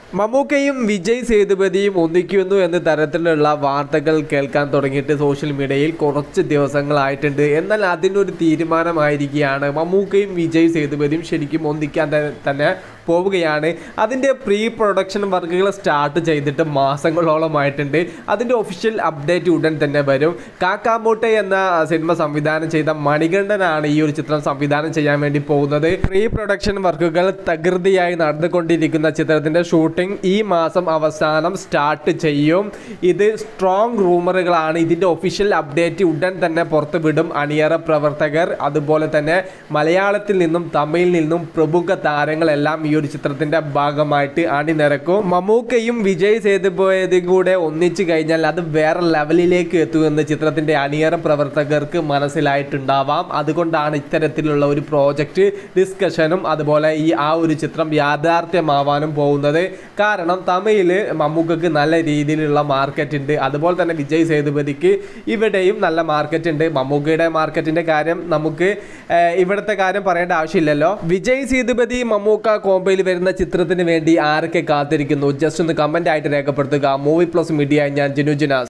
മമ്മൂക്കയും വിജയ് സേതുപതിയും ഒന്നിക്കുന്നു എന്ന തരത്തിലുള്ള വാർത്തകൾ കേൾക്കാൻ തുടങ്ങിയിട്ട് സോഷ്യൽ മീഡിയയിൽ കുറച്ച് ദിവസങ്ങളായിട്ടുണ്ട്. എന്നാൽ അതിനൊരു തീരുമാനമായിരിക്കുകയാണ്. മമ്മൂക്കയും വിജയ് സേതുപതിയും ശരിക്കും ഒന്നിക്കാൻ തന്നെ പോവുകയാണ്. അതിൻ്റെ പ്രീ പ്രൊഡക്ഷൻ വർക്കുകൾ സ്റ്റാർട്ട് ചെയ്തിട്ട് മാസങ്ങളോളമായിട്ടുണ്ട്. അതിൻ്റെ ഒഫീഷ്യൽ അപ്ഡേറ്റ് ഉടൻ തന്നെ വരും. കാക്കാമൂട്ടെ എന്ന സിനിമ സംവിധാനം ചെയ്ത മണികണ്ഠനാണ് ഈ ഒരു ചിത്രം സംവിധാനം ചെയ്യാൻ വേണ്ടി പോകുന്നത്. പ്രീ പ്രൊഡക്ഷൻ വർക്കുകൾ തകൃതിയായി നടന്നുകൊണ്ടിരിക്കുന്ന ചിത്രത്തിൻ്റെ ഷൂട്ടിംഗ് ഈ മാസം അവസാനം സ്റ്റാർട്ട് ചെയ്യും. ഇത് സ്ട്രോങ് റൂമറുകളാണ്. ഇതിൻ്റെ ഒഫീഷ്യൽ അപ്ഡേറ്റ് ഉടൻ തന്നെ പുറത്തു വിടും അണിയറ പ്രവർത്തകർ. അതുപോലെ തന്നെ മലയാളത്തിൽ നിന്നും തമിഴിൽ നിന്നും പ്രമുഖ താരങ്ങളെല്ലാം ഈ ഒരു ചിത്രത്തിന്റെ ഭാഗമായിട്ട് അണിനിരക്കും. മമ്മൂക്കയും വിജയ് സേതുപതിയും കൂടെ ഒന്നിച്ചു കഴിഞ്ഞാൽ അത് വേറെ ലെവലിലേക്ക് എത്തുമെന്ന് ചിത്രത്തിന്റെ അണിയറ പ്രവർത്തകർക്ക് മനസ്സിലായിട്ടുണ്ടാവാം. അതുകൊണ്ടാണ് ഇത്തരത്തിലുള്ള ഒരു പ്രോജക്റ്റ് ഡിസ്കഷനും അതുപോലെ ആ ഒരു ചിത്രം യാഥാർത്ഥ്യമാവാനും പോകുന്നത്. കാരണം തമിഴിൽ മമ്മൂക്കക്ക് നല്ല രീതിയിലുള്ള മാർക്കറ്റ് ഉണ്ട്. അതുപോലെ തന്നെ വിജയ് സേതുപതിക്ക് ഇവിടെയും നല്ല മാർക്കറ്റ് ഉണ്ട്. മമ്മൂക്കയുടെ മാർക്കറ്റിന്റെ കാര്യം നമുക്ക് ഇവിടുത്തെ കാര്യം പറയേണ്ട ആവശ്യമില്ലല്ലോ. വിജയ് സേതുപതി മമ്മൂക്ക കോമ്പയിൽ വരുന്ന ചിത്രത്തിന് വേണ്ടി ആരൊക്കെ കാത്തിരിക്കുന്നു? ജസ്റ്റ് ഒന്ന് കമന്റ് ആയിട്ട് രേഖപ്പെടുത്തുക. മൂവി പ്ലസ് മീഡിയ, ഞാൻ ജിനു ജിനാസ്.